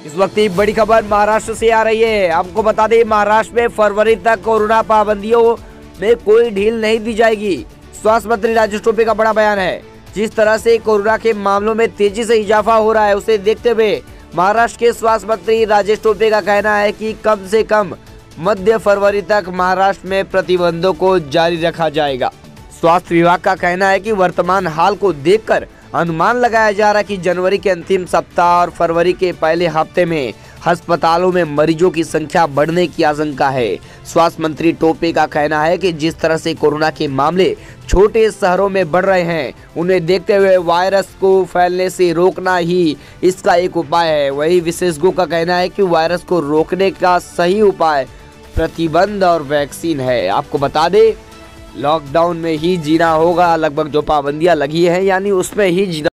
इस वक्त एक बड़ी खबर महाराष्ट्र से आ रही है। आपको बता दें, महाराष्ट्र में फरवरी तक कोरोना पाबंदियों में कोई ढील नहीं दी जाएगी। स्वास्थ्य मंत्री राजेश टोपे का बड़ा बयान है। जिस तरह से कोरोना के मामलों में तेजी से इजाफा हो रहा है, उसे देखते हुए महाराष्ट्र के स्वास्थ्य मंत्री राजेश टोपे का कहना है कि कम से कम मध्य फरवरी तक महाराष्ट्र में प्रतिबंधों को जारी रखा जाएगा। स्वास्थ्य विभाग का कहना है कि वर्तमान हाल को देखकर अनुमान लगाया जा रहा है कि जनवरी के अंतिम सप्ताह और फरवरी के पहले हफ्ते में अस्पतालों में मरीजों की संख्या बढ़ने की आशंका है। स्वास्थ्य मंत्री टोपे का कहना है कि जिस तरह से कोरोना के मामले छोटे शहरों में बढ़ रहे हैं, उन्हें देखते हुए वायरस को फैलने से रोकना ही इसका एक उपाय है। वही विशेषज्ञों का कहना है कि वायरस को रोकने का सही उपाय प्रतिबंध और वैक्सीन है। आपको बता दें, लॉकडाउन में ही जीना होगा। लगभग जो पाबंदियां लगी हैं, यानी उसमें ही जीना